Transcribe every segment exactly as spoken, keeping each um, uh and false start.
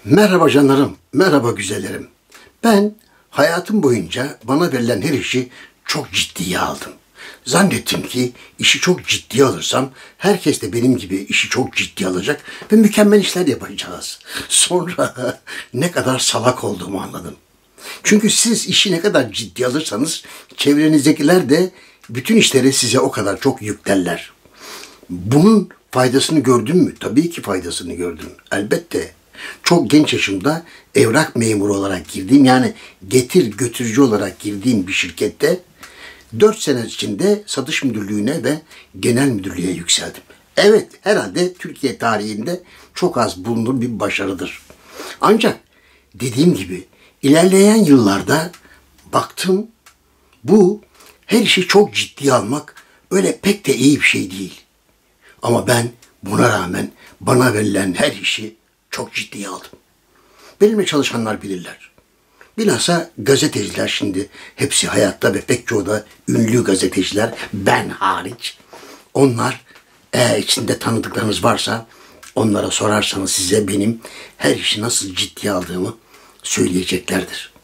Merhaba canlarım, merhaba güzellerim. Ben hayatım boyunca bana verilen her işi çok ciddiye aldım. Zannettim ki işi çok ciddiye alırsam herkes de benim gibi işi çok ciddiye alacak ve mükemmel işler yapacağız. Sonra ne kadar salak olduğumu anladım. Çünkü siz işi ne kadar ciddiye alırsanız çevrenizdekiler de bütün işleri size o kadar çok yüklerler. Bunun faydasını gördün mü? Tabii ki faydasını gördüm. Elbette. Çok genç yaşımda evrak memuru olarak girdiğim, yani getir götürücü olarak girdiğim bir şirkette dört sene içinde satış müdürlüğüne ve genel müdürlüğe yükseldim. Evet, herhalde Türkiye tarihinde çok az bulunur bir başarıdır. Ancak dediğim gibi ilerleyen yıllarda baktım, bu her işi çok ciddiye almak öyle pek de iyi bir şey değil. Ama ben buna rağmen bana verilen her işi çok ciddiye aldım. Benimle çalışanlar bilirler. Bilhassa gazeteciler, şimdi hepsi hayatta ve pek çoğu da ünlü gazeteciler, ben hariç. Onlar, eğer içinde tanıdıklarınız varsa onlara sorarsanız size benim her işi nasıl ciddiye aldığımı söyleyeceklerdir.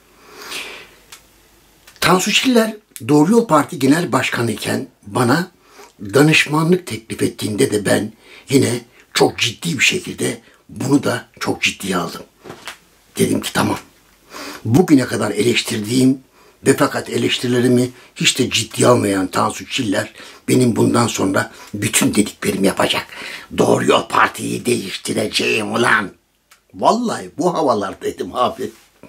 Tansu Çiller Doğru Yol Parti Genel Başkanı iken bana danışmanlık teklif ettiğinde de ben yine çok ciddi bir şekilde bunu da çok ciddiye aldım. Dedim ki tamam. Bugüne kadar eleştirdiğim ve fakat eleştirilerimi hiç de ciddiye almayan Tansu Çiller benim bundan sonra bütün dediklerimi yapacak. Doğru Yol Parti'yi değiştireceğim ulan. Vallahi bu havalardaydım abi.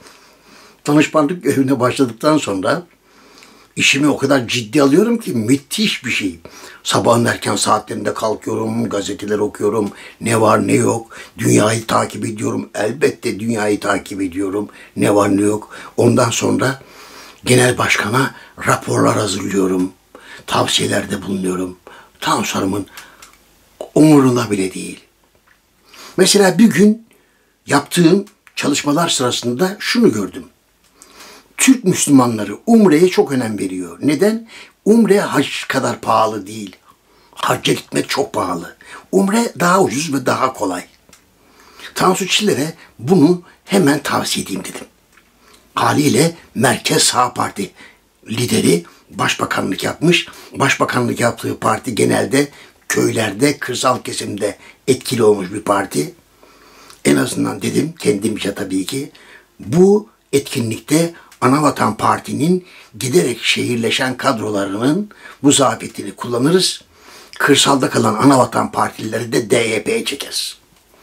Danışmanlık görevine başladıktan sonra İşimi o kadar ciddi alıyorum ki müthiş bir şey. Sabahın erken saatlerinde kalkıyorum, gazeteler okuyorum. Ne var ne yok. Dünyayı takip ediyorum. Elbette dünyayı takip ediyorum. Ne var ne yok. Ondan sonra genel başkana raporlar hazırlıyorum. Tavsiyelerde bulunuyorum. Tansu Hanım'ın umurunda bile değil. Mesela bir gün yaptığım çalışmalar sırasında şunu gördüm. Türk Müslümanları Umre'ye çok önem veriyor. Neden? Umre hac kadar pahalı değil. Hacca gitmek çok pahalı. Umre daha ucuz ve daha kolay. Tansu Çiller'e bunu hemen tavsiye edeyim dedim. Haliyle Merkez Sağ Parti lideri başbakanlık yapmış. Başbakanlık yaptığı parti genelde köylerde, kırsal kesimde etkili olmuş bir parti. En azından dedim kendimce tabii ki bu etkinlikte Anavatan Parti'nin giderek şehirleşen kadrolarının bu zafiyetini kullanırız. Kırsalda kalan Anavatan Partilileri de D Y P'ye çekeriz.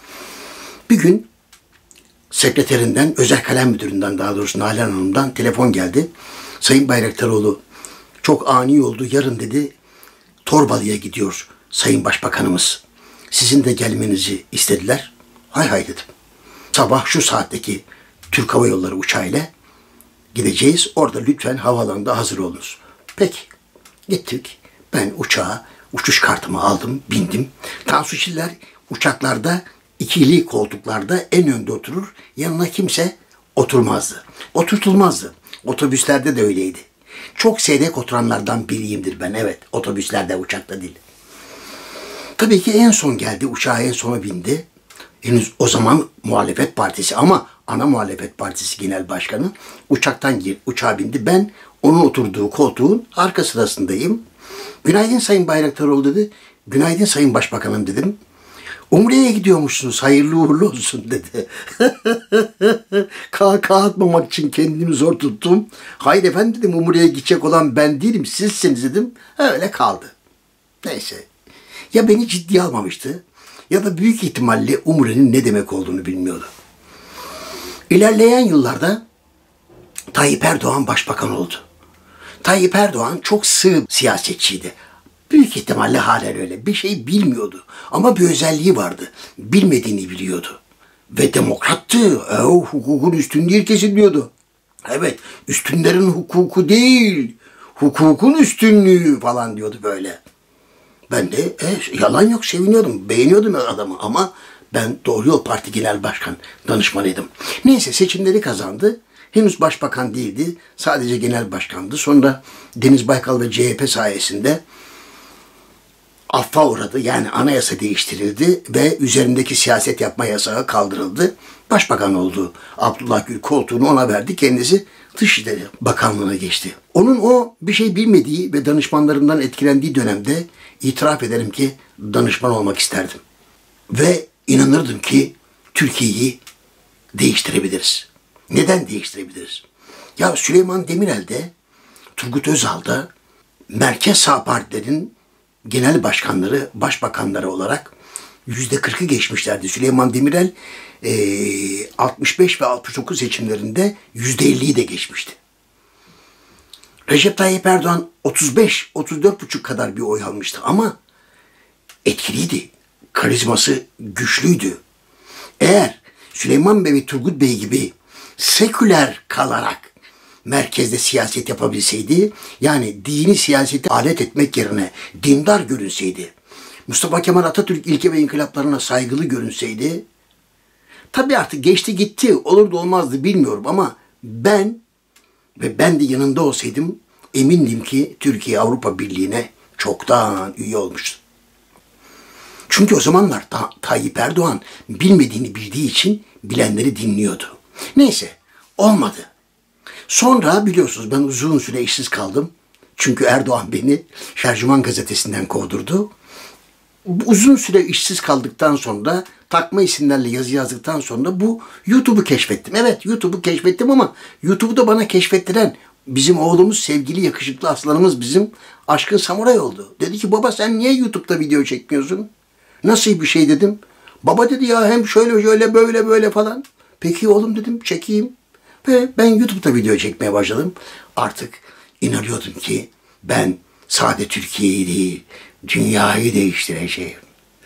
Bir gün sekreterinden, özel kalem müdüründen, daha doğrusu Nalan Hanım'dan telefon geldi. Sayın Bayraktaroğlu çok ani oldu. Yarın dedi Torbalı'ya gidiyor Sayın Başbakanımız. Sizin de gelmenizi istediler. Hay hay dedim. Sabah şu saatteki Türk Hava Yolları uçağıyla gideceğiz. Orada lütfen havaalanında hazır olunuz. Peki. Gittik. Ben uçağa uçuş kartımı aldım, bindim. Tansu Çiller uçaklarda ikili koltuklarda en önde oturur. Yanına kimse oturmazdı. Oturtulmazdı. Otobüslerde de öyleydi. Çok seyrek oturanlardan biriyimdir ben. Evet. Otobüslerde, uçakta değil. Tabii ki en son geldi. Uçağa en sona bindi. Henüz o zaman muhalefet partisi ama ana muhalefet partisi genel başkanı uçaktan gir, uçağa bindi. Ben onun oturduğu koltuğun arka sırasındayım. Günaydın Sayın Bayraktaroğlu dedi. Günaydın Sayın Başbakanım dedim. Umre'ye gidiyormuşsunuz, hayırlı uğurlu olsun dedi. Kahkaha atmamak için kendimi zor tuttum. Hayır efendim dedim, Umre'ye gidecek olan ben değilim, sizsiniz dedim. Öyle kaldı. Neyse. Ya beni ciddiye almamıştı ya da büyük ihtimalle Umre'nin ne demek olduğunu bilmiyordu. İlerleyen yıllarda Tayyip Erdoğan başbakan oldu. Tayyip Erdoğan çok sığ siyasetçiydi. Büyük ihtimalle halen öyle. Bir şey bilmiyordu. Ama bir özelliği vardı. Bilmediğini biliyordu. Ve demokrattı. E, hukukun üstünlüğü herkesin diyordu. Evet, üstünlerin hukuku değil, hukukun üstünlüğü falan diyordu böyle. Ben de e, yalan yok, seviniyordum, beğeniyordum adamı ama ben Doğru Yol Parti Genel Başkan danışmanıydım. Neyse, seçimleri kazandı. Henüz başbakan değildi. Sadece genel başkandı. Sonra Deniz Baykal ve C H P sayesinde affa uğradı. Yani anayasa değiştirildi ve üzerindeki siyaset yapma yasağı kaldırıldı. Başbakan oldu. Abdullah Gül koltuğunu ona verdi. Kendisi Dışişleri Bakanlığı'na geçti. Onun o bir şey bilmediği ve danışmanlarından etkilendiği dönemde itiraf ederim ki danışman olmak isterdim. Ve inanırdım ki Türkiye'yi değiştirebiliriz. Neden değiştirebiliriz? Ya Süleyman Demirel de, Turgut Özal da merkez sağ partilerin genel başkanları, başbakanları olarak yüzde kırkı geçmişlerdi. Süleyman Demirel e, altmış beş ve altmış dokuz seçimlerinde yüzde elliyi de geçmişti. Recep Tayyip Erdoğan otuz beş otuz dört buçuk kadar bir oy almıştı ama etkiliydi. Karizması güçlüydü. Eğer Süleyman Bey ve Turgut Bey gibi seküler kalarak merkezde siyaset yapabilseydi, yani dini siyasete alet etmek yerine dindar görünseydi, Mustafa Kemal Atatürk ilke ve inkılaplarına saygılı görünseydi, tabii artık geçti gitti, olur da olmazdı bilmiyorum ama ben ve ben de yanında olsaydım emindim ki Türkiye Avrupa Birliği'ne çoktan üye olmuştu. Çünkü o zamanlar Ta Tayyip Erdoğan bilmediğini bildiği için bilenleri dinliyordu. Neyse, olmadı. Sonra biliyorsunuz ben uzun süre işsiz kaldım. Çünkü Erdoğan beni Şarjman gazetesinden kovdurdu. Uzun süre işsiz kaldıktan sonra, takma isimlerle yazı yazdıktan sonra bu YouTube'u keşfettim. Evet, YouTube'u keşfettim ama YouTube'u da bana keşfettiren bizim oğlumuz, sevgili yakışıklı aslanımız bizim Aşkın Samuray oldu. Dedi ki baba sen niye YouTube'da video çekmiyorsun? Nasıl bir şey dedim. Baba dedi ya hem şöyle şöyle böyle böyle falan. Peki oğlum dedim çekeyim. Ve ben YouTube'da video çekmeye başladım. Artık inanıyordum ki ben sade Türkiye'yi değil, dünyayı değiştireceğim.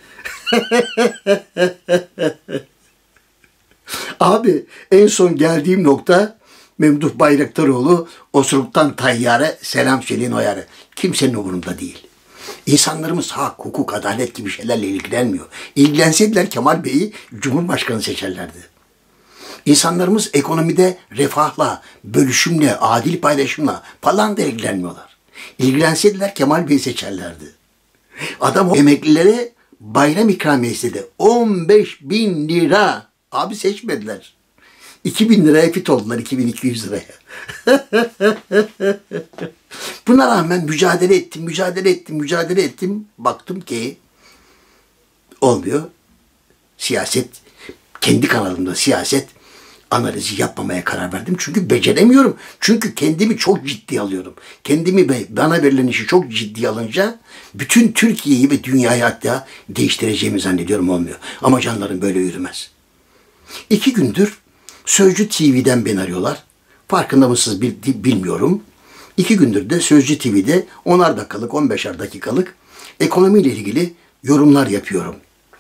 Abi en son geldiğim nokta Memduh Bayraktaroğlu osuruktan tayyare selam söyleyin o yere. Kimsenin umurunda değil. İnsanlarımız hak, hukuk, adalet gibi şeylerle ilgilenmiyor. İlgilenseydiler Kemal Bey'i Cumhurbaşkanı seçerlerdi. İnsanlarımız ekonomide refahla, bölüşümle, adil paylaşımla falan da ilgilenmiyorlar. İlgilenseydiler Kemal Bey'i seçerlerdi. Adam o emeklilere bayram ikramiyesi istedi. on beş bin lira. Abi seçmediler. iki bin liraya fit oldular, iki bin iki yüz liraya. Buna rağmen mücadele ettim, mücadele ettim, mücadele ettim. Baktım ki olmuyor. Siyaset, kendi kanalımda siyaset analizi yapmamaya karar verdim. Çünkü beceremiyorum. Çünkü kendimi çok ciddi alıyorum. Kendimi ve bana verilen işi çok ciddi alınca bütün Türkiye'yi ve dünyayı hatta değiştireceğimi zannediyorum, olmuyor. Ama canlarım böyle yürümez. İki gündür Sözcü T V'den beni arıyorlar. Farkında mısınız bilmiyorum. İki gündür de Sözcü T V'de onar dakikalık, on beşer dakikalık ekonomiyle ilgili yorumlar yapıyorum.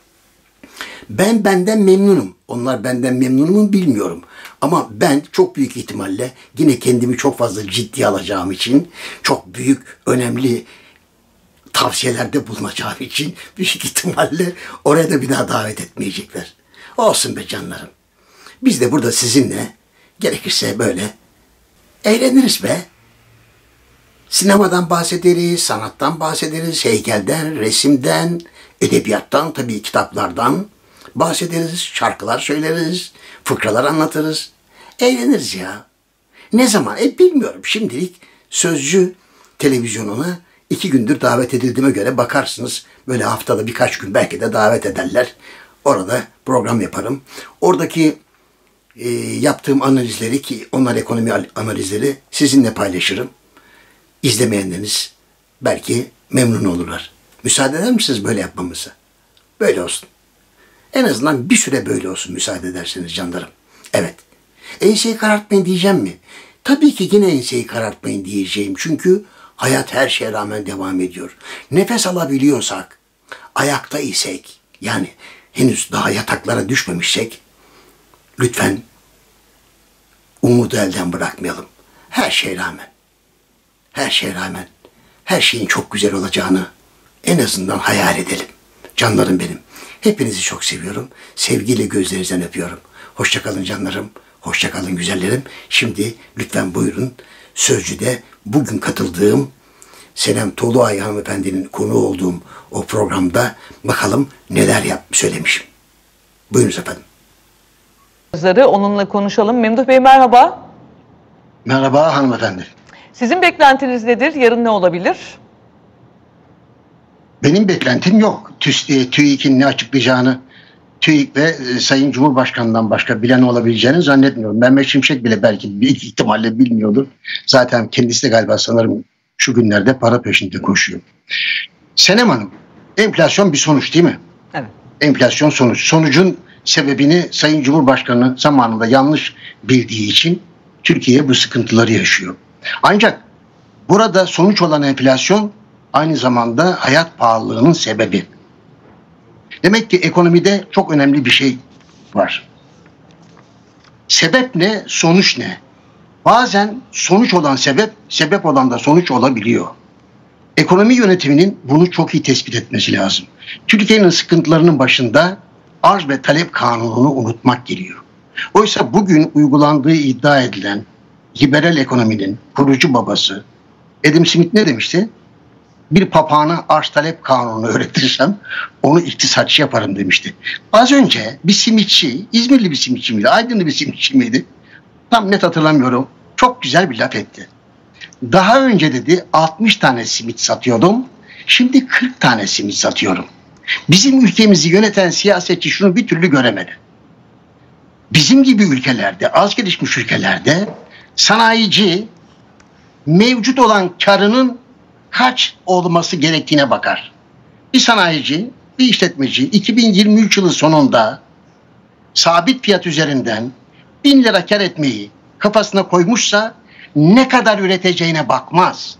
Ben benden memnunum. Onlar benden memnun mu bilmiyorum. Ama ben çok büyük ihtimalle yine kendimi çok fazla ciddiye alacağım için, çok büyük, önemli tavsiyelerde bulunacağım için büyük ihtimalle oraya da bir daha davet etmeyecekler. Olsun be canlarım. Biz de burada sizinle gerekirse böyle eğleniriz be. Sinemadan bahsederiz, sanattan bahsederiz, heykelden, resimden, edebiyattan, tabii kitaplardan bahsederiz, şarkılar söyleriz, fıkralar anlatırız. Eğleniriz ya. Ne zaman? E bilmiyorum. Şimdilik Sözcü televizyonuna iki gündür davet edildiğime göre bakarsınız. Böyle haftada birkaç gün belki de davet ederler. Orada program yaparım. Oradaki e, yaptığım analizleri, ki onlar ekonomi analizleri, sizinle paylaşırım. İzlemeyenleriniz belki memnun olurlar. Müsaade eder misiniz böyle yapmamıza? Böyle olsun. En azından bir süre böyle olsun müsaade ederseniz canlarım. Evet. Enseyi karartmayın diyeceğim mi? Tabii ki yine enseyi karartmayın diyeceğim. Çünkü hayat her şeye rağmen devam ediyor. Nefes alabiliyorsak, ayakta isek, yani henüz daha yataklara düşmemişsek, lütfen umudu elden bırakmayalım. Her şeye rağmen, her şeye rağmen, her şeyin çok güzel olacağını en azından hayal edelim. Canlarım benim. Hepinizi çok seviyorum. Sevgiyle gözlerinizden öpüyorum. Hoşça kalın canlarım. Hoşça kalın güzellerim. Şimdi lütfen buyurun Sözcü'de bugün katıldığım Senem Toluay hanımefendinin konu olduğum o programda bakalım neler yap söylemişim. Buyurunuz efendim. Onunla konuşalım. Memduh Bey merhaba. Merhaba hanımefendi. Sizin beklentiniz nedir? Yarın ne olabilir? Benim beklentim yok. TÜİK'in ne açıklayacağını TÜİK ve e, Sayın Cumhurbaşkanı'ndan başka bilen olabileceğini zannetmiyorum. Mehmet Şimşek bile belki büyük ihtimalle bilmiyordur. Zaten kendisi de galiba sanırım şu günlerde para peşinde koşuyor. Senem Hanım, enflasyon bir sonuç değil mi? Evet. Enflasyon sonuç. Sonucun sebebini Sayın Cumhurbaşkanı zamanında yanlış bildiği için Türkiye bu sıkıntıları yaşıyor. Ancak burada sonuç olan enflasyon aynı zamanda hayat pahalılığının sebebi. Demek ki ekonomide çok önemli bir şey var. Sebep ne, sonuç ne? Bazen sonuç olan sebep, sebep olan da sonuç olabiliyor. Ekonomi yönetiminin bunu çok iyi tespit etmesi lazım. Türkiye'nin sıkıntılarının başında arz ve talep kanununu unutmak geliyor. Oysa bugün uygulandığı iddia edilen liberal ekonominin kurucu babası Adam Smith ne demişti? Bir papağana arz talep kanunu öğretirsem onu iktisatçı yaparım demişti. Az önce bir simitçi, İzmirli bir simitçi miydi, Aydınlı bir simitçi miydi? Tam net hatırlamıyorum. Çok güzel bir laf etti. Daha önce dedi altmış tane simit satıyordum. Şimdi kırk tane simit satıyorum. Bizim ülkemizi yöneten siyasetçi şunu bir türlü göremedi. Bizim gibi ülkelerde, az gelişmiş ülkelerde sanayici mevcut olan karının kaç olması gerektiğine bakar. Bir sanayici, bir işletmeci iki bin yirmi üç yılı sonunda sabit fiyat üzerinden bin lira kar etmeyi kafasına koymuşsa ne kadar üreteceğine bakmaz.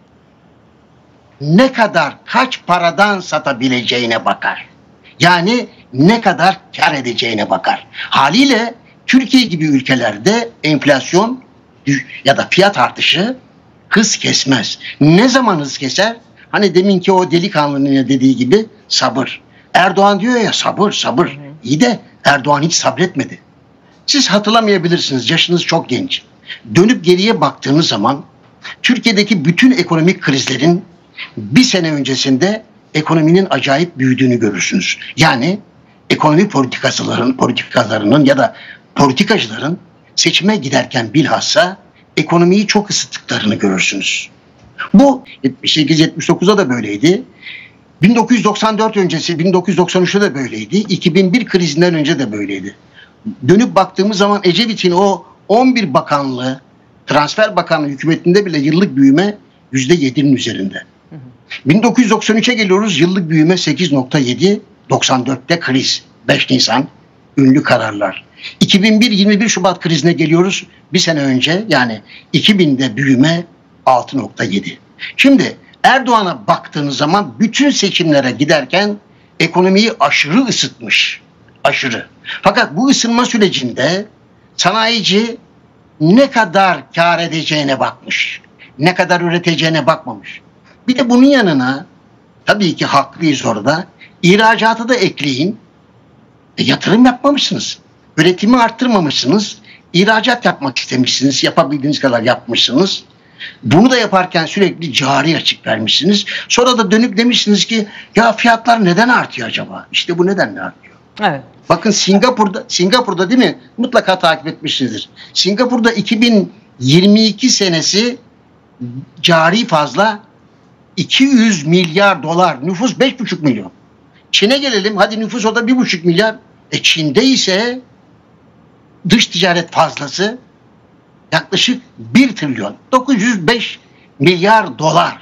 Ne kadar, kaç paradan satabileceğine bakar. Yani ne kadar kar edeceğine bakar. Haliyle Türkiye gibi ülkelerde enflasyon ya da fiyat artışı hız kesmez. Ne zaman hız keser? Hani deminki o delikanlının dediği gibi sabır. Erdoğan diyor ya sabır sabır. İyi de Erdoğan hiç sabretmedi. Siz hatırlamayabilirsiniz. Yaşınız çok genç. Dönüp geriye baktığınız zaman Türkiye'deki bütün ekonomik krizlerin bir sene öncesinde ekonominin acayip büyüdüğünü görürsünüz. Yani ekonomi politikacıların, politikalarının ya da politikacıların seçime giderken bilhassa ekonomiyi çok ısıttıklarını görürsünüz. Bu yetmiş sekiz yetmiş dokuzda da böyleydi. bin dokuz yüz doksan dört öncesi bin dokuz yüz doksan üçte de böyleydi. iki bin bir krizinden önce de böyleydi. Dönüp baktığımız zaman Ecevit'in o on bir bakanlığı, transfer bakanlığı hükümetinde bile yıllık büyüme yüzde yedinin üzerinde. bin dokuz yüz doksan üçe geliyoruz, yıllık büyüme sekiz nokta yedi, doksan dörtte kriz, beş Nisan, ünlü kararlar. iki bin bir yirmi bir Şubat krizine geliyoruz, bir sene önce yani iki binde büyüme altı nokta yedi. Şimdi Erdoğan'a baktığınız zaman bütün seçimlere giderken ekonomiyi aşırı ısıtmış, aşırı. Fakat bu ısınma sürecinde sanayici ne kadar kar edeceğine bakmış, ne kadar üreteceğine bakmamış. Bir de bunun yanına tabii ki haklıyız orada. İhracatı da ekleyin. E, yatırım yapmamışsınız. Üretimi arttırmamışsınız. İhracat yapmak istemişsiniz. Yapabildiğiniz kadar yapmışsınız. Bunu da yaparken sürekli cari açık vermişsiniz. Sonra da dönüp demişsiniz ki ya fiyatlar neden artıyor acaba? İşte bu nedenle artıyor. Evet. Bakın Singapur'da, Singapur'da değil mi? Mutlaka takip etmişsinizdir. Singapur'da iki bin yirmi iki senesi cari fazla iki yüz milyar dolar. Nüfus beş buçuk milyon. Çin'e gelelim. Hadi nüfus o da bir buçuk milyar. E Çin'de ise dış ticaret fazlası yaklaşık bir trilyon. dokuz yüz beş milyar dolar.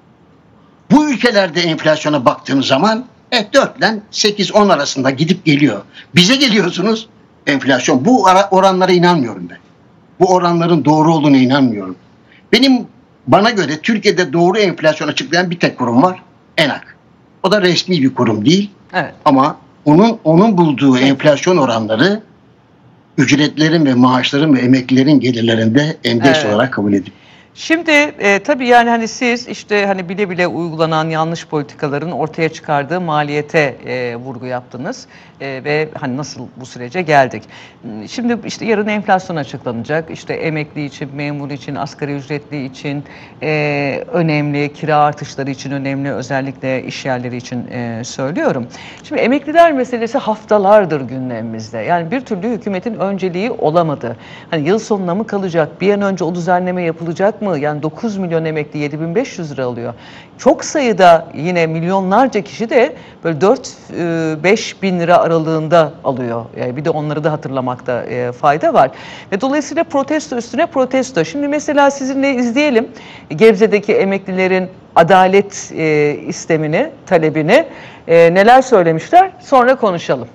Bu ülkelerde enflasyona baktığınız zaman e, dört ile sekiz on arasında gidip geliyor. Bize geliyorsunuz enflasyon. Bu oranlara inanmıyorum ben. Bu oranların doğru olduğuna inanmıyorum. Benim bana göre Türkiye'de doğru enflasyon açıklayan bir tek kurum var. ENAK. O da resmi bir kurum değil. Evet. Ama onun onun bulduğu enflasyon oranları ücretlerin ve maaşların ve emeklilerin gelirlerinde endeks Evet. olarak kabul ediliyor. Şimdi e, tabii yani hani siz işte hani bile bile uygulanan yanlış politikaların ortaya çıkardığı maliyete e, vurgu yaptınız e, ve hani nasıl bu sürece geldik. Şimdi işte yarın enflasyon açıklanacak. İşte emekli için, memur için, asgari ücretli için e, önemli, kira artışları için önemli, özellikle iş yerleri için e, söylüyorum. Şimdi emekliler meselesi haftalardır gündemimizde. Yani bir türlü hükümetin önceliği olamadı. Hani yıl sonuna mı kalacak? Bir an önce o düzenleme yapılacak mı? Yani dokuz milyon emekli yedi bin beş yüz lira alıyor. Çok sayıda yine milyonlarca kişi de böyle dört beş bin lira aralığında alıyor. Yani bir de onları da hatırlamakta fayda var. Ve dolayısıyla protesto üstüne protesto. Şimdi mesela sizinle izleyelim Gebze'deki emeklilerin adalet istemini, talebini. Neler söylemişler? Sonra konuşalım.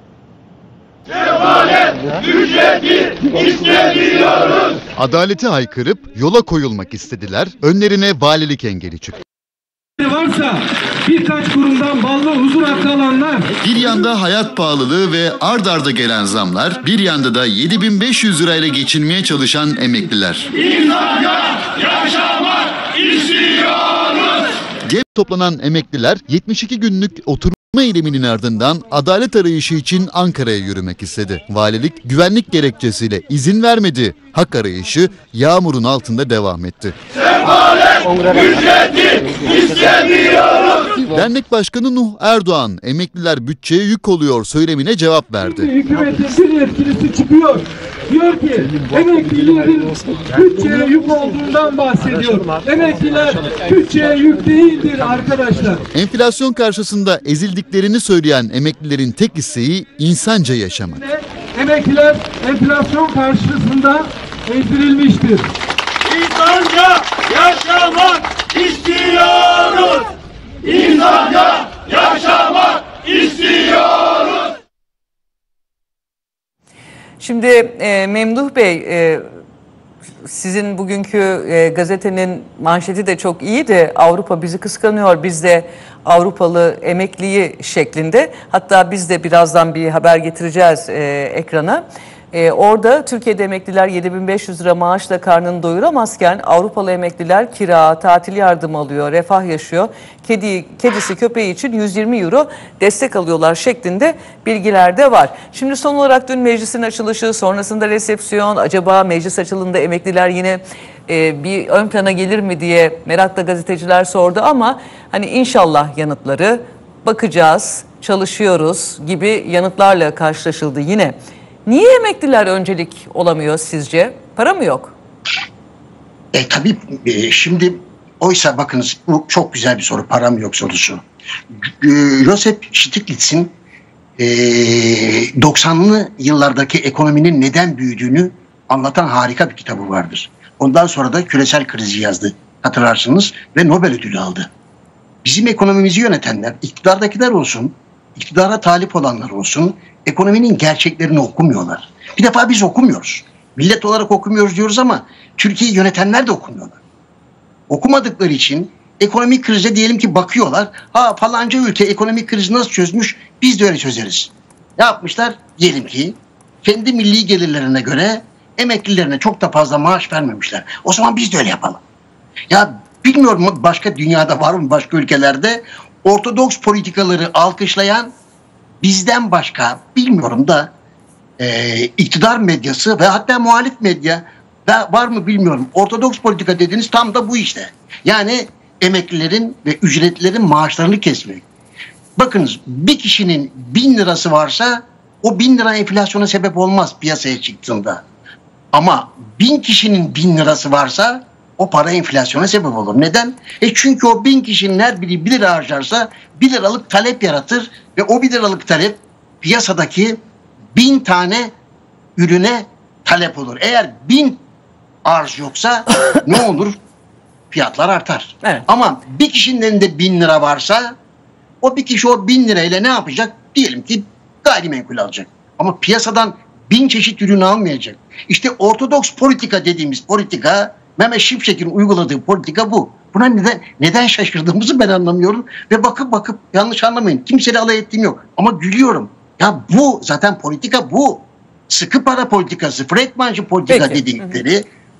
Sefalet ücreti istemiyoruz. Adaleti haykırıp yola koyulmak istediler. Önlerine valilik engeli çıktı. Varsa birkaç kurumdan ballı huzur hakkı alanlar. Bir yanda hayat pahalılığı ve ard arda gelen zamlar, bir yanda da yedi bin beş yüz lirayla geçinmeye çalışan emekliler. İnsana yaşamak istiyoruz. G E P toplanan emekliler yetmiş iki günlük oturma eyleminin ardından adalet arayışı için Ankara'ya yürümek istedi. Valilik güvenlik gerekçesiyle izin vermedi. Hak arayışı yağmurun altında devam etti. Sefalet ücreti istemiyoruz. Dernek Başkanı Nuh Erdoğan, emekliler bütçeye yük oluyor söylemine cevap verdi. Hükümetin bir yetkilisi çıkıyor. Diyor ki emeklilerin bütçeye yük olduğundan bahsediyor. Emekliler bütçeye yük değildir arkadaşlar. Enflasyon karşısında ezildiklerini söyleyen emeklilerin tek isteği insanca yaşamak. Emekliler enflasyon karşısında ezdirilmiştir. İnsanca yaşamak istiyoruz. İnsanca yaşamak istiyoruz. Şimdi e, Memduh Bey, e, sizin bugünkü e, gazetenin manşeti de çok iyiydi. Avrupa bizi kıskanıyor, biz de Avrupalı emekliyi şeklinde. Hatta biz de birazdan bir haber getireceğiz e, ekrana. E, orada Türkiye'de emekliler yedi bin beş yüz lira maaşla karnını doyuramazken Avrupalı emekliler kira, tatil yardımı alıyor, refah yaşıyor. Kedi, kedisi köpeği için yüz yirmi euro destek alıyorlar şeklinde bilgiler de var. Şimdi son olarak dün meclisin açılışı, sonrasında resepsiyon, acaba meclis açılında emekliler yine e, bir ön plana gelir mi diye merakla gazeteciler sordu ama hani inşallah yanıtları, bakacağız, çalışıyoruz gibi yanıtlarla karşılaşıldı yine. Niye emekliler öncelik olamıyor sizce? Para mı yok? E tabii e, şimdi oysa bakınız bu çok güzel bir soru, para mı yok sorusu. E, Joseph Stiglitz'in e, doksanlı yıllardaki ekonominin neden büyüdüğünü anlatan harika bir kitabı vardır. Ondan sonra da küresel krizi yazdı, hatırlarsınız, ve Nobel ödülü aldı. Bizim ekonomimizi yönetenler, iktidardakiler olsun, iktidara talip olanlar olsun, ekonominin gerçeklerini okumuyorlar. Bir defa biz okumuyoruz. Millet olarak okumuyoruz diyoruz ama Türkiye'yi yönetenler de okumuyorlar. Okumadıkları için ekonomik krize diyelim ki bakıyorlar. Ha falanca ülke ekonomik krizi nasıl çözmüş? Biz de öyle çözeriz. Ne yapmışlar? Diyelim ki kendi milli gelirlerine göre emeklilerine çok da fazla maaş vermemişler. O zaman biz de öyle yapalım. Ya bilmiyorum başka dünyada var mı, başka ülkelerde ortodoks politikaları alkışlayan bizden başka bilmiyorum da e, iktidar medyası ve hatta muhalif medya da var mı bilmiyorum. Ortodoks politika dediğiniz tam da bu işte. Yani emeklilerin ve ücretlilerin maaşlarını kesmek. Bakınız bir kişinin bin lirası varsa o bin lira enflasyona sebep olmaz piyasaya çıktığında. Ama bin kişinin bin lirası varsa o para enflasyona sebep olur. Neden? E çünkü o bin kişinin her biri bir lira harcarsa bir liralık talep yaratır ve o bir liralık talep piyasadaki bin tane ürüne talep olur. Eğer bin arz yoksa ne olur? Fiyatlar artar. Evet. Ama bir kişinin elinde bin lira varsa o bir kişi o bin lirayla ne yapacak? Diyelim ki gayrimenkul alacak. Ama piyasadan bin çeşit ürün almayacak. İşte ortodoks politika dediğimiz politika, Mehmet Şimşek'in uyguladığı politika bu. Buna neden, neden şaşırdığımızı ben anlamıyorum. Ve bakıp bakıp yanlış anlamayın. Kimseyle alay ettiğim yok. Ama gülüyorum. Ya bu zaten politika bu. Sıkı para politikası, Freitman'cı politika Peki. dedikleri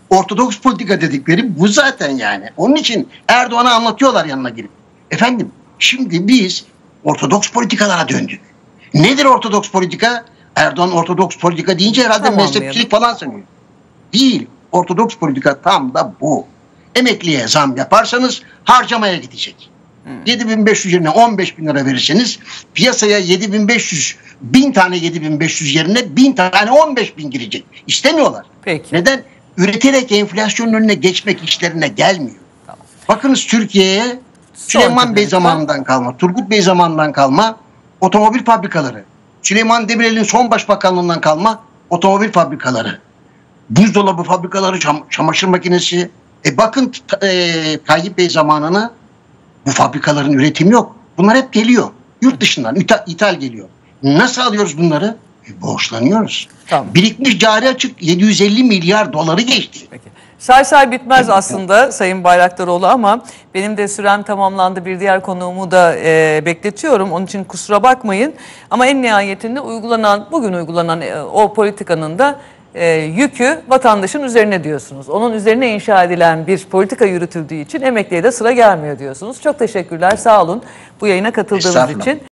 Ortodoks politika dedikleri bu zaten yani. Onun için Erdoğan'a anlatıyorlar yanına girip. Efendim şimdi biz ortodoks politikalara döndük. Nedir ortodoks politika? Erdoğan ortodoks politika deyince herhalde Tamam, mezhepçilik falan sanıyor. Değil. Ortodoks politika tam da bu. Emekliye zam yaparsanız harcamaya gidecek. Hmm. yedi bin beş yüz yerine on beş bin lira verirseniz piyasaya yedi bin beş yüz, bin tane yedi bin beş yüz yerine bin tane on beş bin girecek. İstemiyorlar. Peki. Neden? Üreterek enflasyonun önüne geçmek işlerine gelmiyor. Tamam. Bakınız Türkiye'ye Süleyman Bey zamanından kalma, Turgut Bey zamanından kalma otomobil fabrikaları, Süleyman Demirel'in son başbakanlığından kalma otomobil fabrikaları, buzdolabı fabrikaları, çam çamaşır makinesi. E bakın e, Tayyip Bey zamanına bu fabrikaların üretimi yok. Bunlar hep geliyor. Yurt dışından ithal, ithal geliyor. Nasıl alıyoruz bunları? E, borçlanıyoruz. Tamam. Birikmiş cari açık yedi yüz elli milyar doları geçti. Peki. Say say bitmez aslında Sayın Bayraktaroğlu ama benim de sürem tamamlandı. Bir diğer konuğumu da e, bekletiyorum. Onun için kusura bakmayın. Ama en nihayetinde uygulanan, bugün uygulanan e, o politikanın da e, yükü vatandaşın üzerine diyorsunuz. Onun üzerine inşa edilen bir politika yürütüldüğü için emekliye de sıra gelmiyor diyorsunuz. Çok teşekkürler, sağ olun bu yayına katıldığınız için.